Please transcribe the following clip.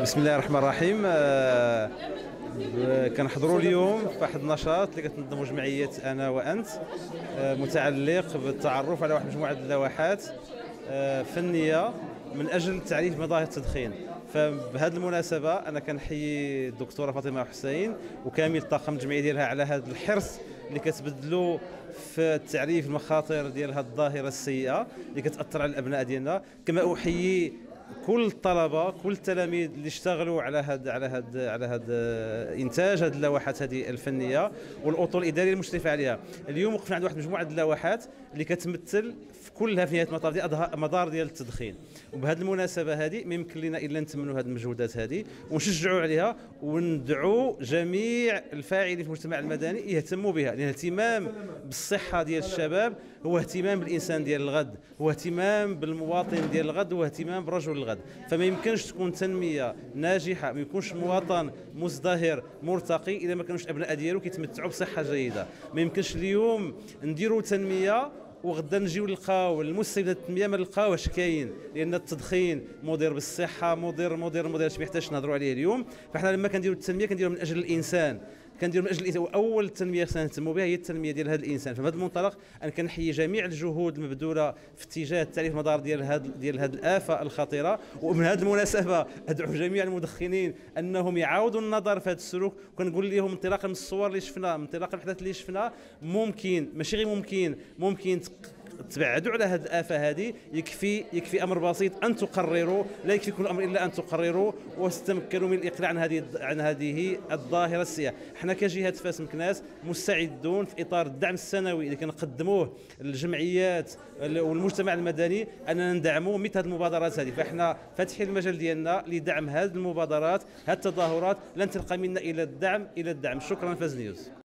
بسم الله الرحمن الرحيم. كنحضروا اليوم في واحد النشاط اللي كتنظموا جمعية أنا وأنت، متعلق بالتعرف على واحد مجموعة اللوحات فنية من أجل تعريف مظاهر التدخين. فبهذه المناسبة أنا كنحيي الدكتورة فاطمة حسين وكامل طاقم الجمعية ديالها على هذا الحرص اللي كتبذلوا في تعريف المخاطر ديال هذه الظاهرة السيئة اللي كتأثر على الأبناء ديالنا. كما أحيي كل الطلبه كل التلاميذ اللي اشتغلوا على هذا انتاج هذه اللوحات هذه الفنيه والاطر الاداريه المشرفه عليها. اليوم وقفنا عند واحد مجموعه اللوحات اللي كتمثل في كلها في نهايه المطاف ديال مضار ديال التدخين. وبهذه المناسبه هذه ما يمكن لنا الا نتمنوا هذه المجهودات هذه ونشجعوا عليها وندعو جميع الفاعلين في المجتمع المدني يهتموا بها، لان الاهتمام بالصحه ديال الشباب هو اهتمام بالانسان ديال الغد، هو اهتمام بالمواطن ديال الغد، هو اهتمام برجل الغد. فما يمكنش تكون تنميه ناجحه، ما يكونش مواطن مزدهر مرتقي اذا ما كانوش الابناء ديالو كيتمتعوا بصحه جيده. ما يمكنش اليوم نديروا تنميه وغدا نجيو نلقاو المستندات التنميه ما نلقاوش كاين، لان التدخين مضر بالصحه، مضر اش محتاج نهضروا عليه اليوم. فاحنا لما كنديروا التنميه كنديروا من اجل الانسان، كنديروا من اجل الانسان، واول تنميه خصنا نهتموا بها هي التنميه ديال هذا الانسان. فبهذا المنطلق انا كنحيي جميع الجهود المبذوله في اتجاه تعريف المضار ديال هذه الافه الخطيره. ومن هذه المناسبه ادعو جميع المدخنين انهم يعاودوا النظر في هذا السلوك، وكنقول لهم انطلاقا من الصور اللي شفنا، من انطلاقا من الاحداث اللي شفنا، ممكن ماشي غير ممكن تبعدوا على هذه الآفة هذه. يكفي أمر بسيط أن تقرروا، لا يكفي كل أمر إلا أن تقرروا وتتمكنوا من الإقلاع عن هذه الظاهرة السيئة. احنا كجهة فاس مكناس مستعدون في إطار الدعم السنوي اللي كنقدموه للجمعيات والمجتمع المدني أننا ندعموا مثل هذه المبادرات هذه. فاحنا فاتحين المجال ديالنا لدعم هذه المبادرات، هذه التظاهرات. لن تلقى منا إلى الدعم. شكرا فاز نيوز.